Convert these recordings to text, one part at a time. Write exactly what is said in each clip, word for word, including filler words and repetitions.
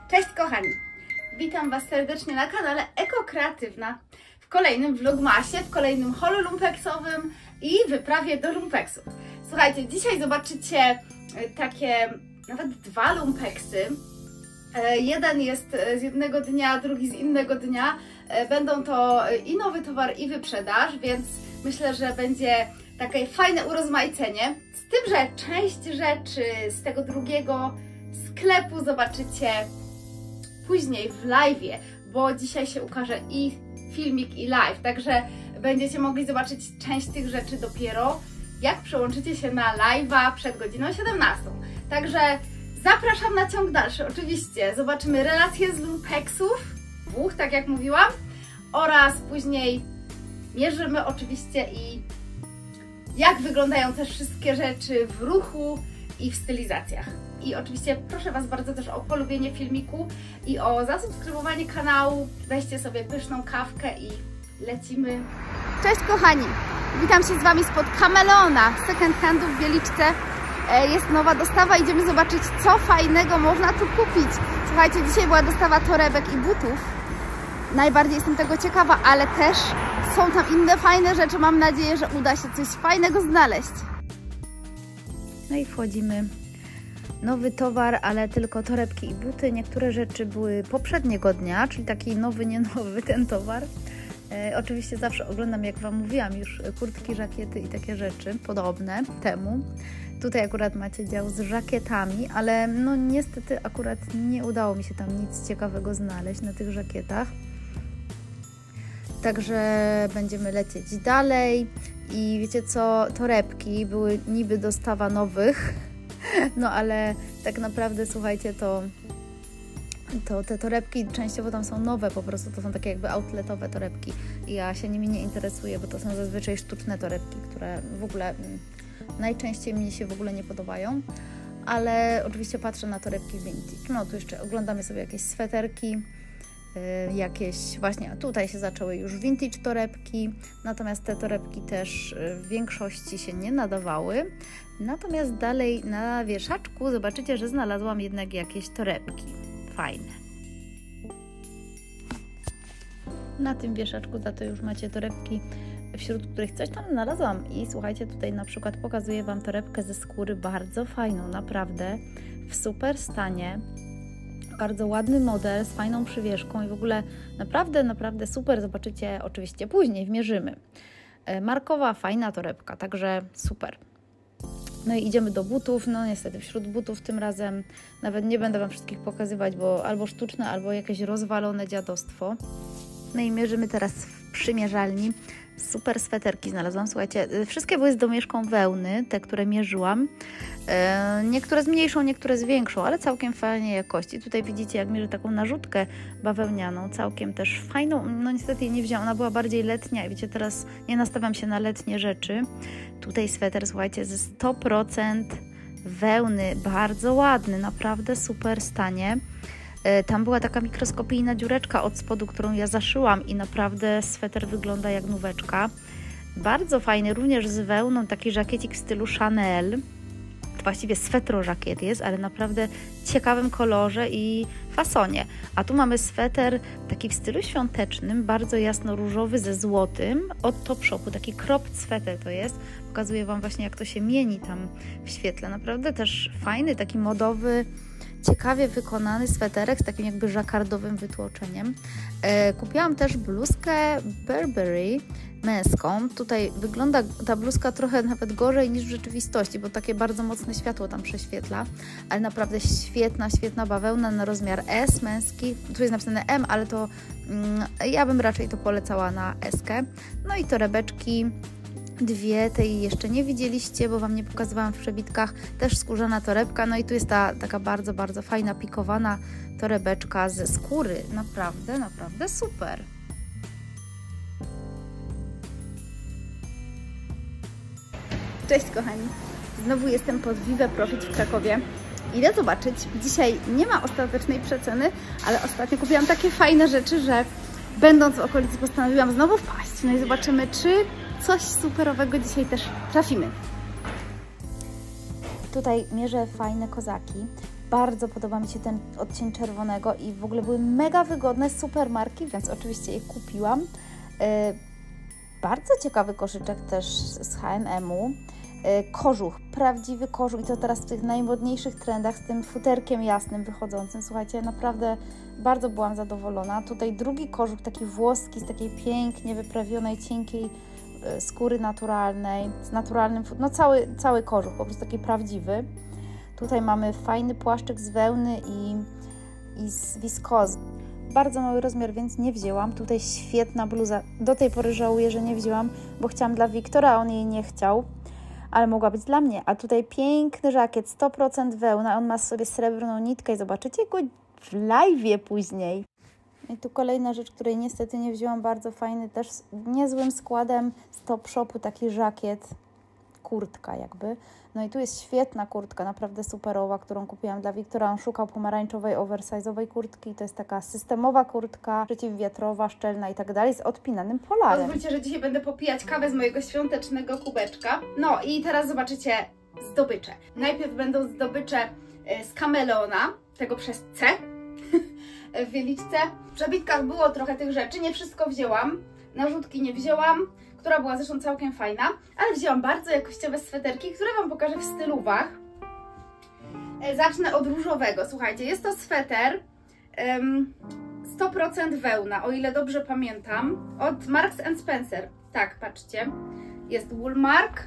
Cześć kochani! Witam Was serdecznie na kanale Eko Kreatywna w kolejnym vlogmasie, w kolejnym holu lumpeksowym i wyprawie do lumpeksu. Słuchajcie, dzisiaj zobaczycie takie nawet dwa lumpeksy. Jeden jest z jednego dnia, drugi z innego dnia. Będą to i nowy towar, i wyprzedaż, więc myślę, że będzie takie fajne urozmaicenie. Z tym, że część rzeczy z tego drugiego sklepu zobaczycie później w live'ie, bo dzisiaj się ukaże i filmik, i live, także będziecie mogli zobaczyć część tych rzeczy dopiero jak przełączycie się na live'a przed godziną siedemnastą. Także zapraszam na ciąg dalszy. Oczywiście zobaczymy relacje z lumpeksów, dwóch, tak jak mówiłam, oraz później mierzymy oczywiście i jak wyglądają też wszystkie rzeczy w ruchu i w stylizacjach. I oczywiście proszę Was bardzo też o polubienie filmiku i o zasubskrybowanie kanału. Weźcie sobie pyszną kawkę i lecimy. Cześć kochani! Witam się z Wami spod Kameleona, second handu w Wieliczce. Jest nowa dostawa, idziemy zobaczyć, co fajnego można tu kupić. Słuchajcie, dzisiaj była dostawa torebek i butów. Najbardziej jestem tego ciekawa, ale też są tam inne fajne rzeczy. Mam nadzieję, że uda się coś fajnego znaleźć. No i wchodzimy. Nowy towar, ale tylko torebki i buty. Niektóre rzeczy były poprzedniego dnia, czyli taki nowy, nie nowy ten towar. E, oczywiście zawsze oglądam, jak Wam mówiłam, już kurtki, żakiety i takie rzeczy podobne temu. Tutaj akurat macie dział z żakietami, ale no niestety akurat nie udało mi się tam nic ciekawego znaleźć na tych żakietach. Także będziemy lecieć dalej i wiecie co, torebki były niby dostawa nowych, no ale tak naprawdę słuchajcie, to, to te torebki częściowo tam są nowe po prostu, to są takie jakby outletowe torebki i ja się nimi nie interesuję, bo to są zazwyczaj sztuczne torebki, które w ogóle najczęściej mi się w ogóle nie podobają, ale oczywiście patrzę na torebki vintage. No tu jeszcze oglądamy sobie jakieś sweterki, yy, jakieś właśnie, a tutaj się zaczęły już vintage torebki, natomiast te torebki też w większości się nie nadawały. Natomiast dalej na wieszaczku zobaczycie, że znalazłam jednak jakieś torebki fajne. Na tym wieszaczku za to już macie torebki, wśród których coś tam znalazłam i słuchajcie, tutaj na przykład pokazuję Wam torebkę ze skóry, bardzo fajną, naprawdę w super stanie, bardzo ładny model z fajną przywieszką i w ogóle naprawdę, naprawdę super, zobaczycie oczywiście później, wmierzymy. Markowa, fajna torebka, także super. No i idziemy do butów, no niestety wśród butów tym razem nawet nie będę Wam wszystkich pokazywać, bo albo sztuczne, albo jakieś rozwalone dziadostwo. No i mierzymy teraz w przymierzalni. Super sweterki znalazłam, słuchajcie, wszystkie były z domieszką wełny, te, które mierzyłam. E, niektóre z mniejszą, niektóre z większą, ale całkiem fajnej jakości. Tutaj widzicie, jak mierzę taką narzutkę bawełnianą, całkiem też fajną. No niestety jej nie wzięłam, ona była bardziej letnia i wiecie, teraz nie nastawiam się na letnie rzeczy. Tutaj sweter, słuchajcie, ze sto procent wełny, bardzo ładny, naprawdę super stanie. Tam była taka mikroskopijna dziureczka od spodu, którą ja zaszyłam i naprawdę sweter wygląda jak nóweczka. Bardzo fajny, również z wełną, taki żakiecik w stylu Chanel. To właściwie swetro żakiet jest, ale naprawdę ciekawym kolorze i fasonie. A tu mamy sweter taki w stylu świątecznym, bardzo jasno-różowy ze złotym od Topshopu, taki cropped sweter to jest. Pokazuję Wam właśnie, jak to się mieni tam w świetle. Naprawdę też fajny, taki modowy, ciekawie wykonany sweterek z takim jakby żakardowym wytłoczeniem. E, kupiłam też bluzkę Burberry męską. Tutaj wygląda ta bluzka trochę nawet gorzej niż w rzeczywistości, bo takie bardzo mocne światło tam prześwietla, ale naprawdę świetna, świetna bawełna na rozmiar S męski. Tu jest napisane M, ale to mm, ja bym raczej to polecała na S-kę. No i torebeczki. Dwie, tej jeszcze nie widzieliście, bo Wam nie pokazywałam w przebitkach, też skórzana torebka, no i tu jest ta taka bardzo, bardzo fajna, pikowana torebeczka ze skóry, naprawdę, naprawdę super. Cześć kochani, znowu jestem pod Vive Profit w Krakowie. Idę zobaczyć, dzisiaj nie ma ostatecznej przeceny, ale ostatnio kupiłam takie fajne rzeczy, że będąc w okolicy postanowiłam znowu wpaść, no i zobaczymy, czy coś superowego dzisiaj też trafimy. Tutaj mierzę fajne kozaki. Bardzo podoba mi się ten odcień czerwonego i w ogóle były mega wygodne, super marki, więc oczywiście je kupiłam. Yy, bardzo ciekawy koszyczek też z H and M-u. Yy, kożuch, prawdziwy kożuch i to teraz w tych najmodniejszych trendach z tym futerkiem jasnym wychodzącym. Słuchajcie, naprawdę bardzo byłam zadowolona. Tutaj drugi kożuch, taki włoski, z takiej pięknie wyprawionej, cienkiej yy, skóry naturalnej, z naturalnym, no cały, cały kożuch, po prostu taki prawdziwy. Tutaj mamy fajny płaszczyk z wełny i, i z wiskozy. Bardzo mały rozmiar, więc nie wzięłam. Tutaj świetna bluza. Do tej pory żałuję, że nie wzięłam, bo chciałam dla Wiktora, a on jej nie chciał. Ale mogła być dla mnie. A tutaj piękny żakiet, sto procent wełna. On ma sobie srebrną nitkę i zobaczycie go w live'ie później. I tu kolejna rzecz, której niestety nie wzięłam. Bardzo fajny, też z niezłym składem z Topshopu, taki żakiet. Kurtka jakby. No i tu jest świetna kurtka, naprawdę superowa, którą kupiłam dla Wiktora. On szukał pomarańczowej, oversize'owej kurtki. To jest taka systemowa kurtka, przeciwwiatrowa, szczelna i tak dalej, z odpinanym polarem. Pozwólcie, że dzisiaj będę popijać kawę z mojego świątecznego kubeczka. No i teraz zobaczycie zdobycze. Najpierw będą zdobycze z kameleona, tego przez C w wieliczce. W przebitkach było trochę tych rzeczy, nie wszystko wzięłam. Narzutki nie wzięłam, która była zresztą całkiem fajna, ale wzięłam bardzo jakościowe sweterki, które Wam pokażę w stylówach. Zacznę od różowego. Słuchajcie, jest to sweter um, sto procent wełna, o ile dobrze pamiętam, od Marks and Spencer. Tak, patrzcie, jest Woolmark,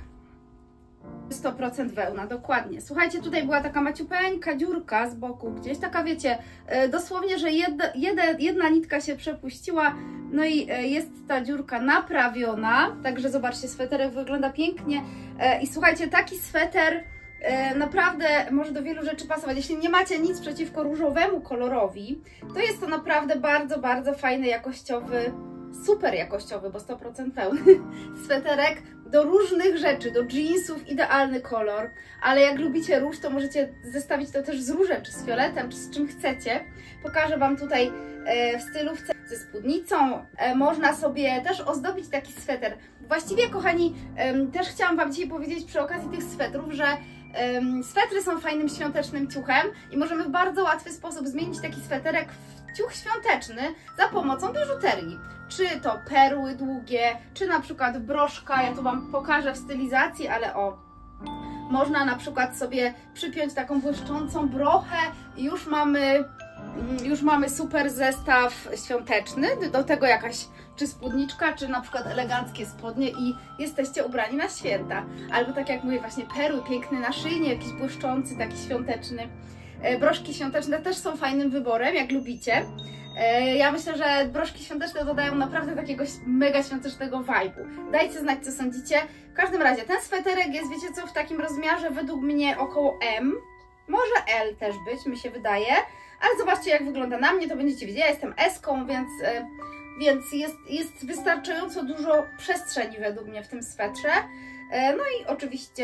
sto procent wełna, dokładnie. Słuchajcie, tutaj była taka maciupeńka dziurka z boku gdzieś, taka wiecie, dosłownie, że jedna, jedna, jedna nitka się przepuściła, no i jest ta dziurka naprawiona, także zobaczcie, sweterek wygląda pięknie i słuchajcie, taki sweter naprawdę może do wielu rzeczy pasować. Jeśli nie macie nic przeciwko różowemu kolorowi, to jest to naprawdę bardzo, bardzo fajny, jakościowy, super jakościowy, bo sto procent wełny sweterek do różnych rzeczy, do jeansów, idealny kolor, ale jak lubicie róż, to możecie zestawić to też z różem, czy z fioletem, czy z czym chcecie. Pokażę Wam tutaj e, w stylówce ze spódnicą. E, można sobie też ozdobić taki sweter. Właściwie, kochani, e, też chciałam Wam dzisiaj powiedzieć przy okazji tych swetrów, że e, swetry są fajnym świątecznym ciuchem i możemy w bardzo łatwy sposób zmienić taki sweterek w ciuch świąteczny za pomocą biżuterii. Czy to perły długie, czy na przykład broszka, ja tu Wam pokażę w stylizacji, ale o, można na przykład sobie przypiąć taką błyszczącą brochę i już mamy, już mamy super zestaw świąteczny, do tego jakaś czy spódniczka, czy na przykład eleganckie spodnie i jesteście ubrani na święta. Albo tak jak mówię, właśnie perły, piękny naszyjnik, jakiś błyszczący, taki świąteczny. Broszki świąteczne też są fajnym wyborem, jak lubicie. Ja myślę, że broszki świąteczne dodają naprawdę takiego mega świątecznego vibe'u. Dajcie znać, co sądzicie. W każdym razie ten sweterek jest, wiecie co, w takim rozmiarze według mnie około M. Może L też być, mi się wydaje. Ale zobaczcie, jak wygląda na mnie, to będziecie wiedzieli. Ja jestem S-ką, więc, więc jest, jest wystarczająco dużo przestrzeni według mnie w tym swetrze. No i oczywiście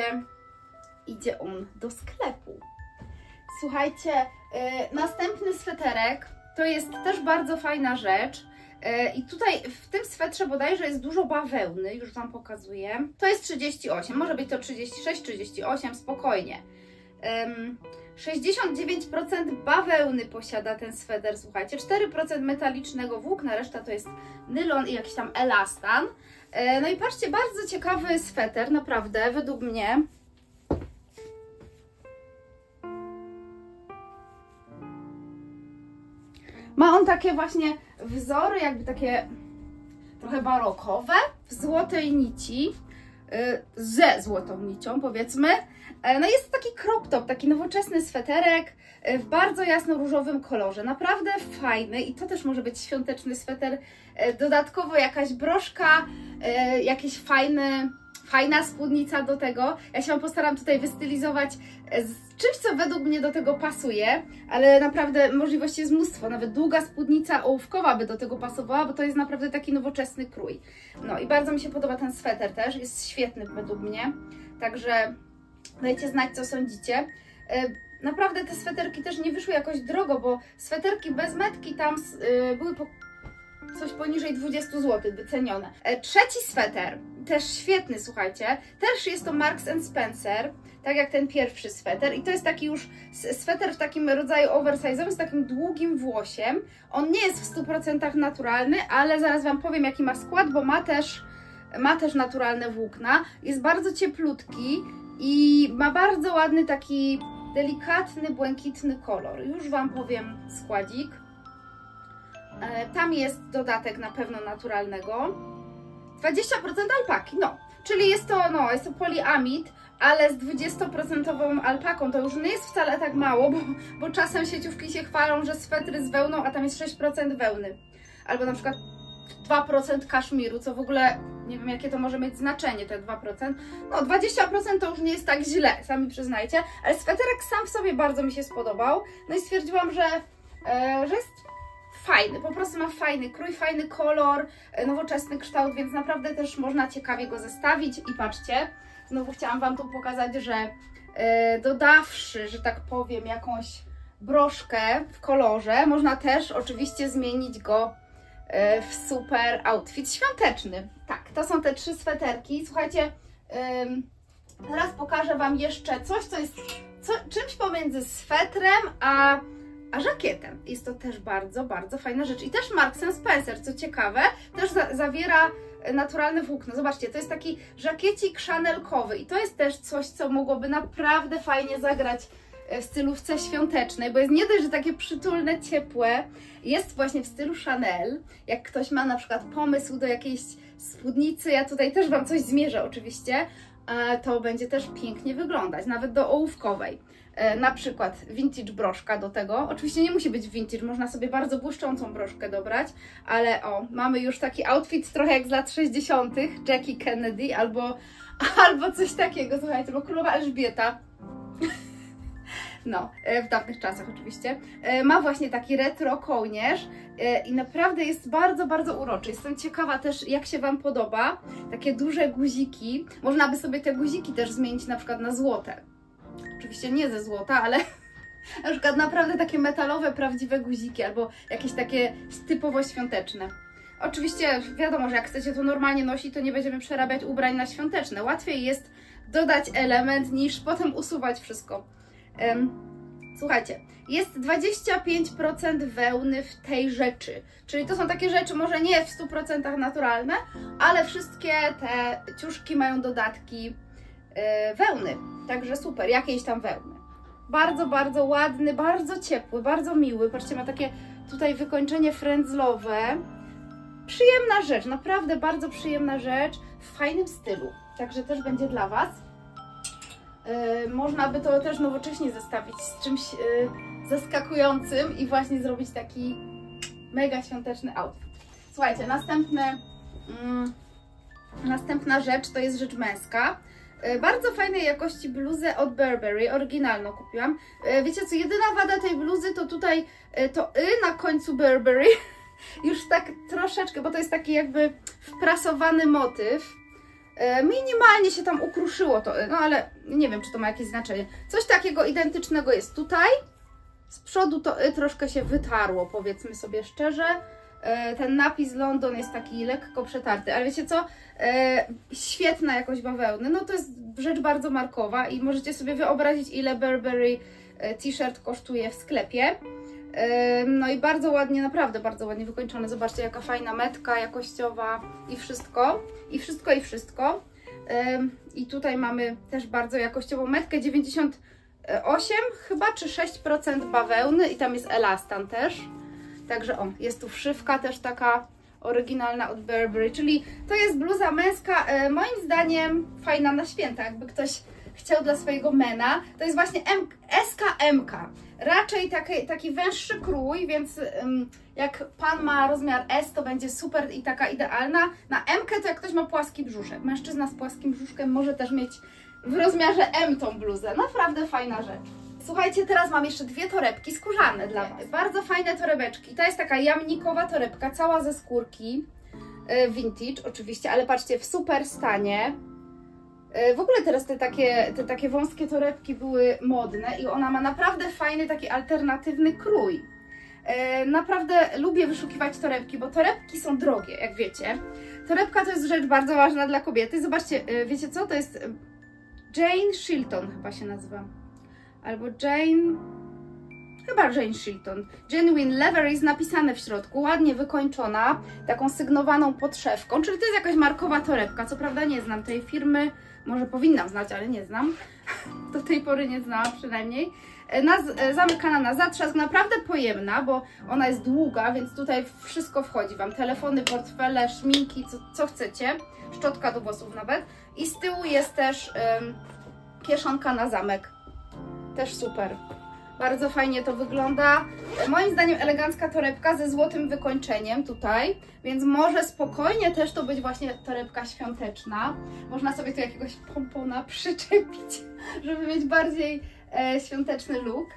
idzie on do sklepu. Słuchajcie, yy, następny sweterek to jest też bardzo fajna rzecz yy, i tutaj w tym swetrze bodajże jest dużo bawełny, już Wam pokazuję. To jest trzydzieści osiem, może być to trzydzieści sześć, trzydzieści osiem, spokojnie. Yy, sześćdziesiąt dziewięć procent bawełny posiada ten sweter, słuchajcie, cztery procent metalicznego włókna, reszta to jest nylon i jakiś tam elastan. Yy, no i patrzcie, bardzo ciekawy sweter, naprawdę, według mnie. Ma on takie właśnie wzory, jakby takie trochę barokowe, w złotej nici, ze złotą nicią powiedzmy. No jest to taki crop top, taki nowoczesny sweterek w bardzo jasno-różowym kolorze. Naprawdę fajny i to też może być świąteczny sweter. Dodatkowo jakaś broszka, jakiś fajny... Fajna spódnica do tego. Ja się Wam postaram tutaj wystylizować z czymś, co według mnie do tego pasuje, ale naprawdę możliwości jest mnóstwo. Nawet długa spódnica ołówkowa by do tego pasowała, bo to jest naprawdę taki nowoczesny krój. No i bardzo mi się podoba ten sweter też, jest świetny według mnie. Także dajcie znać, co sądzicie. Naprawdę te sweterki też nie wyszły jakoś drogo, bo sweterki bez metki tam były po coś poniżej dwudziestu złotych, wycenione. E, trzeci sweter, też świetny, słuchajcie, też jest to Marks and Spencer, tak jak ten pierwszy sweter i to jest taki już sweter w takim rodzaju oversize'owym, z takim długim włosiem. On nie jest w stu procentach naturalny, ale zaraz Wam powiem jaki ma skład, bo ma też, ma też naturalne włókna, jest bardzo cieplutki i ma bardzo ładny taki delikatny, błękitny kolor. Już Wam powiem składzik. Tam jest dodatek na pewno naturalnego. dwadzieścia procent alpaki, no. Czyli jest to, no, jest to poliamid, ale z dwudziestoprocentową alpaką. To już nie jest wcale tak mało, bo, bo czasem sieciówki się chwalą, że swetry z wełną, a tam jest sześć procent wełny. Albo na przykład dwa procent kaszmiru, co w ogóle nie wiem jakie to może mieć znaczenie, te dwa procent. No dwadzieścia procent to już nie jest tak źle, sami przyznajcie, ale sweterek sam w sobie bardzo mi się spodobał. No i stwierdziłam, że, e, że jest fajny, po prostu ma fajny krój, fajny kolor, nowoczesny kształt, więc naprawdę też można ciekawie go zestawić. I patrzcie, znowu chciałam Wam tu pokazać, że e, dodawszy, że tak powiem, jakąś broszkę w kolorze, można też oczywiście zmienić go e, w super outfit świąteczny. Tak, to są te trzy sweterki. Słuchajcie, ym, teraz pokażę Wam jeszcze coś, co jest co, czymś pomiędzy swetrem a A żakietem. Jest to też bardzo, bardzo fajna rzecz. I też Marks and Spencer, co ciekawe, też za zawiera naturalne włókno. Zobaczcie, to jest taki żakiecik chanelkowy i to jest też coś, co mogłoby naprawdę fajnie zagrać w stylówce świątecznej, bo jest nie dość, że takie przytulne, ciepłe, jest właśnie w stylu Chanel. Jak ktoś ma na przykład pomysł do jakiejś spódnicy, ja tutaj też Wam coś zmierzę oczywiście, to będzie też pięknie wyglądać, nawet do ołówkowej. Na przykład vintage broszka do tego. Oczywiście nie musi być vintage, można sobie bardzo błyszczącą broszkę dobrać, ale o, mamy już taki outfit trochę jak z lat sześćdziesiątych Jackie Kennedy albo, albo coś takiego, słuchajcie, bo królowa Elżbieta. No, w dawnych czasach oczywiście. Ma właśnie taki retro kołnierz i naprawdę jest bardzo, bardzo uroczy. Jestem ciekawa też, jak się Wam podoba. Takie duże guziki. Można by sobie te guziki też zmienić na przykład na złote. Oczywiście nie ze złota, ale na przykład naprawdę takie metalowe, prawdziwe guziki albo jakieś takie typowo świąteczne. Oczywiście wiadomo, że jak chcecie to normalnie nosić, to nie będziemy przerabiać ubrań na świąteczne. Łatwiej jest dodać element niż potem usuwać wszystko. Um, słuchajcie, jest dwadzieścia pięć procent wełny w tej rzeczy. Czyli to są takie rzeczy może nie w stu procentach naturalne, ale wszystkie te ciuszki mają dodatki yy, wełny. Także super, jakiejś tam wełny. Bardzo, bardzo ładny, bardzo ciepły, bardzo miły. Patrzcie, ma takie tutaj wykończenie frędzlowe. Przyjemna rzecz, naprawdę bardzo przyjemna rzecz w fajnym stylu. Także też będzie dla Was. Yy, można by to też nowocześnie zestawić z czymś yy, zaskakującym i właśnie zrobić taki mega świąteczny outfit. Słuchajcie, następne, yy, następna rzecz to jest rzecz męska. Bardzo fajnej jakości bluzę od Burberry, oryginalną kupiłam. Wiecie co, jedyna wada tej bluzy to tutaj to y na końcu Burberry. Już tak troszeczkę, bo to jest taki jakby wprasowany motyw. Minimalnie się tam ukruszyło to y, no ale nie wiem, czy to ma jakieś znaczenie. Coś takiego identycznego jest tutaj. Z przodu to y troszkę się wytarło, powiedzmy sobie szczerze. Ten napis London jest taki lekko przetarty, ale wiecie co? E, świetna jakość bawełny, no to jest rzecz bardzo markowa i możecie sobie wyobrazić, ile Burberry t-shirt kosztuje w sklepie. E, no i bardzo ładnie, naprawdę bardzo ładnie wykończone. Zobaczcie, jaka fajna metka jakościowa i wszystko, i wszystko, i wszystko. E, I tutaj mamy też bardzo jakościową metkę, dziewięćdziesiąt osiem chyba, czy sześć procent bawełny i tam jest elastan też. Także o, jest tu wszywka też taka oryginalna od Burberry, czyli to jest bluza męska, e, moim zdaniem fajna na święta, jakby ktoś chciał dla swojego mena. To jest właśnie S K M K, raczej taki, taki węższy krój, więc um, jak Pan ma rozmiar S, to będzie super i taka idealna. Na M-kę to jak ktoś ma płaski brzuszek, mężczyzna z płaskim brzuszkiem może też mieć w rozmiarze M tą bluzę, naprawdę fajna rzecz. Słuchajcie, teraz mam jeszcze dwie torebki skórzane dla Was. Bardzo fajne torebeczki. Ta jest taka jamnikowa torebka, cała ze skórki. Vintage oczywiście, ale patrzcie, w super stanie. W ogóle teraz te takie, te takie wąskie torebki były modne i ona ma naprawdę fajny, taki alternatywny krój. E, naprawdę lubię wyszukiwać torebki, bo torebki są drogie, jak wiecie. Torebka to jest rzecz bardzo ważna dla kobiety. Zobaczcie, e, wiecie co? To jest Jane Shilton chyba się nazywa. Albo Jane... Chyba Jane Shilton. Genuine Leather jest napisane w środku, ładnie wykończona, taką sygnowaną podszewką, czyli to jest jakaś markowa torebka. Co prawda nie znam tej firmy, może powinnam znać, ale nie znam. Do tej pory nie znałam przynajmniej. Na, zamykana na zatrzask, naprawdę pojemna, bo ona jest długa, więc tutaj wszystko wchodzi Wam. Telefony, portfele, szminki, co, co chcecie. Szczotka do włosów nawet. I z tyłu jest też ym, kieszonka na zamek. Też super. Bardzo fajnie to wygląda. Moim zdaniem elegancka torebka ze złotym wykończeniem tutaj, więc może spokojnie też to być właśnie torebka świąteczna. Można sobie tu jakiegoś pompona przyczepić, żeby mieć bardziej e, świąteczny look.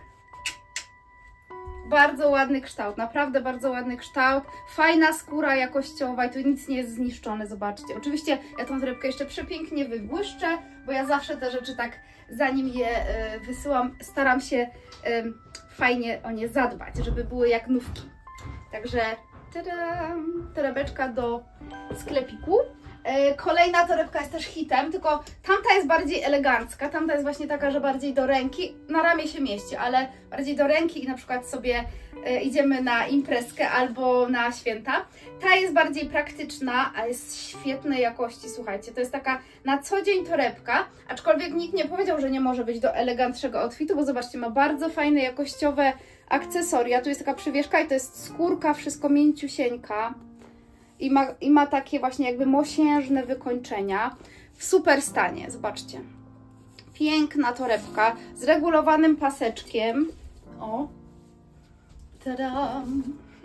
Bardzo ładny kształt, naprawdę bardzo ładny kształt. Fajna skóra jakościowa i tu nic nie jest zniszczone, zobaczcie. Oczywiście ja tą torebkę jeszcze przepięknie wybłyszczę, bo ja zawsze te rzeczy tak, zanim je y, wysyłam, staram się y, fajnie o nie zadbać, żeby były jak nówki. Także tadam, torebeczka do sklepiku. Y, kolejna torebka jest też hitem, tylko tamta jest bardziej elegancka, tamta jest właśnie taka, że bardziej do ręki, na ramię się mieści, ale bardziej do ręki i na przykład sobie y, idziemy na imprezkę albo na święta. Ta jest bardziej praktyczna, a jest świetnej jakości, słuchajcie, to jest taka na co dzień torebka, aczkolwiek nikt nie powiedział, że nie może być do elegantszego outfitu, bo zobaczcie, ma bardzo fajne, jakościowe akcesoria, tu jest taka przywieszka i to jest skórka, wszystko mięciusieńka i ma, i ma takie właśnie jakby mosiężne wykończenia w super stanie, zobaczcie. Piękna torebka z regulowanym paseczkiem, o, tadam!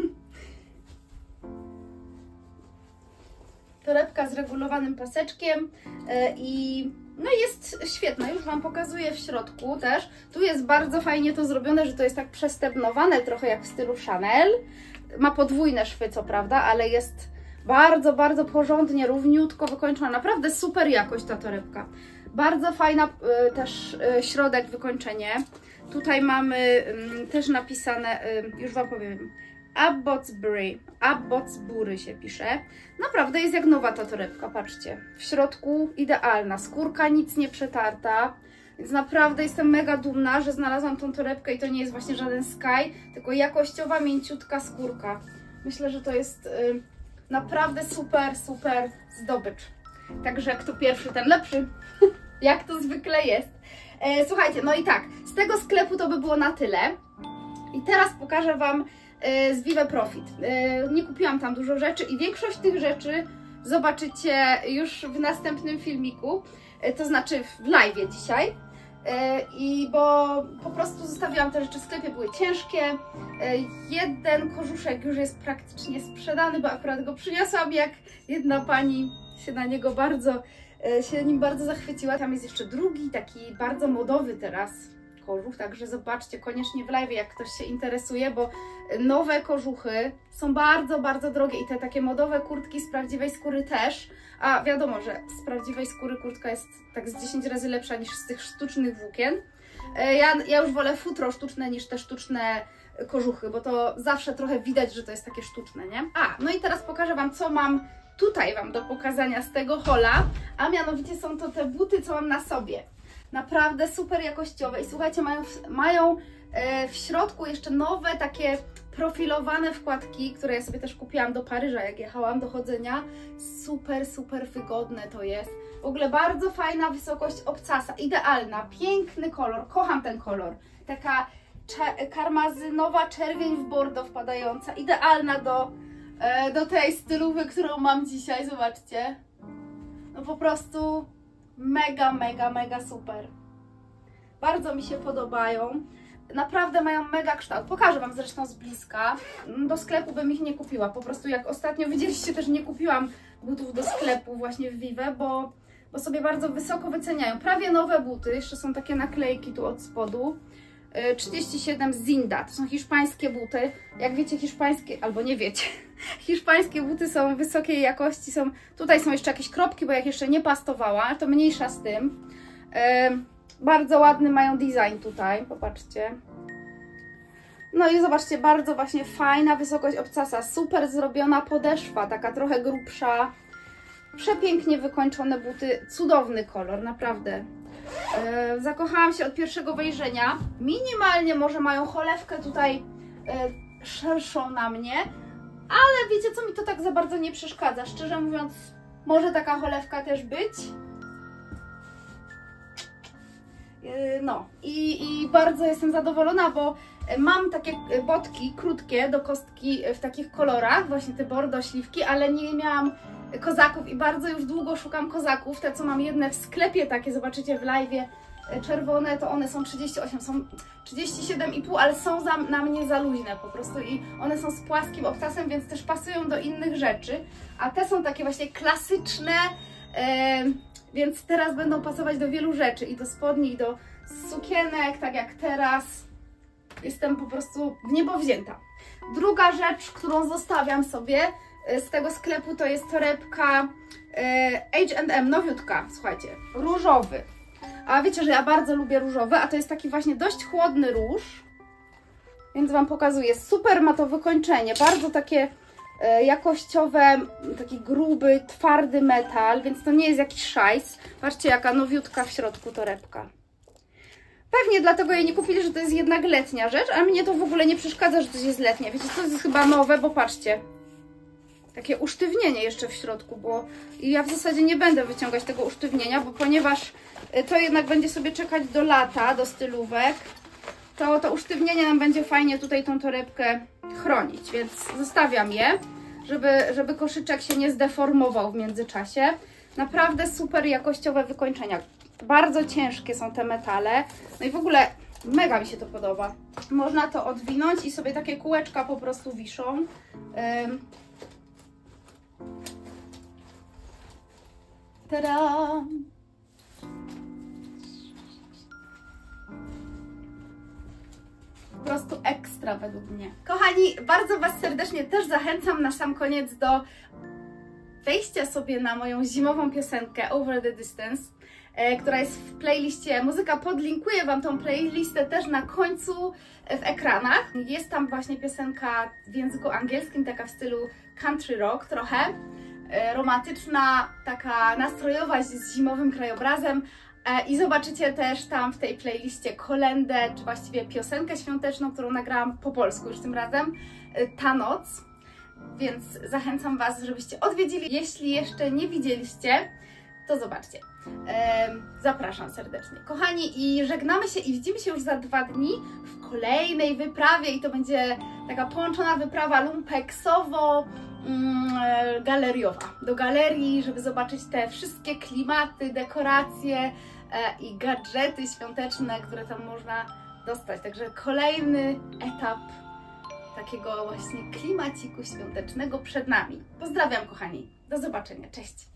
Torebka z regulowanym paseczkiem i no jest świetna, już Wam pokazuję w środku też. Tu jest bardzo fajnie to zrobione, że to jest tak przestebnowane, trochę jak w stylu Chanel. Ma podwójne szwy, co prawda, ale jest bardzo, bardzo porządnie, równiutko wykończona. Naprawdę super jakość ta torebka. Bardzo fajna też środek, wykończenie. Tutaj mamy też napisane, już Wam powiem, Abbotsbury, Abbotsbury się pisze. Naprawdę jest jak nowa ta torebka, patrzcie. W środku idealna, skórka nic nie przetarta. Więc naprawdę jestem mega dumna, że znalazłam tą torebkę i to nie jest właśnie żaden Sky, tylko jakościowa, mięciutka skórka. Myślę, że to jest y, naprawdę super, super zdobycz. Także kto pierwszy, ten lepszy. Jak to zwykle jest. E, słuchajcie, no i tak, z tego sklepu to by było na tyle. I teraz pokażę Wam z Vive Profit. Nie kupiłam tam dużo rzeczy i większość tych rzeczy zobaczycie już w następnym filmiku, to znaczy w live'ie dzisiaj. I bo po prostu zostawiłam te rzeczy w sklepie, były ciężkie. Jeden kożuszek już jest praktycznie sprzedany, bo akurat go przyniosłam, jak jedna pani się na niego bardzo, się nim bardzo zachwyciła. Tam jest jeszcze drugi, taki bardzo modowy teraz kożuch, także zobaczcie koniecznie w live, jak ktoś się interesuje, bo nowe kożuchy są bardzo, bardzo drogie i te takie modowe kurtki z prawdziwej skóry też, a wiadomo, że z prawdziwej skóry kurtka jest tak z dziesięć razy lepsza niż z tych sztucznych włókien. Ja, ja już wolę futro sztuczne niż te sztuczne kożuchy, bo to zawsze trochę widać, że to jest takie sztuczne, nie? A, no i teraz pokażę Wam, co mam tutaj Wam do pokazania z tego haula, a mianowicie są to te buty, co mam na sobie. Naprawdę super jakościowe i słuchajcie, mają, mają e, w środku jeszcze nowe takie profilowane wkładki, które ja sobie też kupiłam do Paryża, jak jechałam do chodzenia. Super, super wygodne to jest. W ogóle bardzo fajna wysokość obcasa, idealna, piękny kolor, kocham ten kolor. Taka cze karmazynowa czerwień w bordo wpadająca, idealna do, e, do tej stylówy, którą mam dzisiaj, zobaczcie. No po prostu mega, mega, mega super. Bardzo mi się podobają. Naprawdę mają mega kształt. Pokażę Wam zresztą z bliska. Do sklepu bym ich nie kupiła. Po prostu jak ostatnio widzieliście, też nie kupiłam butów do sklepu właśnie w Vive, bo, bo sobie bardzo wysoko wyceniają. Prawie nowe buty. Jeszcze są takie naklejki tu od spodu. trzydzieści siedem Zinda. To są hiszpańskie buty. Jak wiecie, hiszpańskie, albo nie wiecie, hiszpańskie buty są wysokiej jakości. Są, tutaj są jeszcze jakieś kropki, bo jak jeszcze nie pastowała, ale to mniejsza z tym. Yy, bardzo ładny mają design tutaj, popatrzcie. No i zobaczcie, bardzo właśnie fajna wysokość obcasa, super zrobiona podeszwa, taka trochę grubsza, przepięknie wykończone buty, cudowny kolor, naprawdę. Yy, zakochałam się od pierwszego wejrzenia, minimalnie może mają cholewkę tutaj yy, szerszą na mnie, ale wiecie co, mi to tak za bardzo nie przeszkadza, szczerze mówiąc, może taka cholewka też być. No i, i bardzo jestem zadowolona, bo mam takie botki krótkie do kostki w takich kolorach, właśnie te bordo, śliwki, ale nie miałam kozaków i bardzo już długo szukam kozaków. Te co mam jedne w sklepie takie, zobaczycie w live'ie, czerwone, to one są trzydzieści osiem, są trzydzieści siedem i pół, ale są za, na mnie za luźne po prostu i one są z płaskim obcasem, więc też pasują do innych rzeczy, a te są takie właśnie klasyczne, e, więc teraz będą pasować do wielu rzeczy i do spodni, i do sukienek, tak jak teraz. Jestem po prostu w niebo wzięta. Druga rzecz, którą zostawiam sobie z tego sklepu, to jest torebka H and M, nowiutka, słuchajcie, różowy. A wiecie, że ja bardzo lubię różowy, a to jest taki właśnie dość chłodny róż, więc Wam pokazuję. Super ma to wykończenie, bardzo takie jakościowe, taki gruby, twardy metal, więc to nie jest jakiś szajs. Patrzcie, jaka nowiutka w środku torebka. Pewnie dlatego jej nie kupili, że to jest jednak letnia rzecz, a mnie to w ogóle nie przeszkadza, że coś jest letnie. Wiecie, to jest chyba nowe, bo patrzcie, takie usztywnienie jeszcze w środku, bo ja w zasadzie nie będę wyciągać tego usztywnienia, bo ponieważ to jednak będzie sobie czekać do lata, do stylówek, to to usztywnienie nam będzie fajnie tutaj tą torebkę chronić, więc zostawiam je, żeby, żeby koszyczek się nie zdeformował w międzyczasie. Naprawdę super jakościowe wykończenia. Bardzo ciężkie są te metale. No i w ogóle mega mi się to podoba. Można to odwinąć i sobie takie kółeczka po prostu wiszą. Um. Tada! Po prostu ekstra według mnie. Kochani, bardzo Was serdecznie też zachęcam na sam koniec do wejścia sobie na moją zimową piosenkę Over the Distance, e, która jest w playliście Muzyka. Podlinkuję Wam tą playlistę też na końcu w ekranach. Jest tam właśnie piosenka w języku angielskim, taka w stylu country rock trochę, e, romantyczna, taka nastrojowa z zimowym krajobrazem. E, I zobaczycie też tam w tej playliście kolędę, czy właściwie piosenkę świąteczną, którą nagrałam po polsku już tym razem, e, Ta noc. Więc zachęcam Was, żebyście odwiedzili. Jeśli jeszcze nie widzieliście, to zobaczcie. Zapraszam serdecznie. Kochani, i żegnamy się i widzimy się już za dwa dni w kolejnej wyprawie i to będzie taka połączona wyprawa lumpeksowo-galeriowa. Do galerii, żeby zobaczyć te wszystkie klimaty, dekoracje i gadżety świąteczne, które tam można dostać. Także kolejny etap takiego właśnie klimaciku świątecznego przed nami. Pozdrawiam, kochani. Do zobaczenia. Cześć!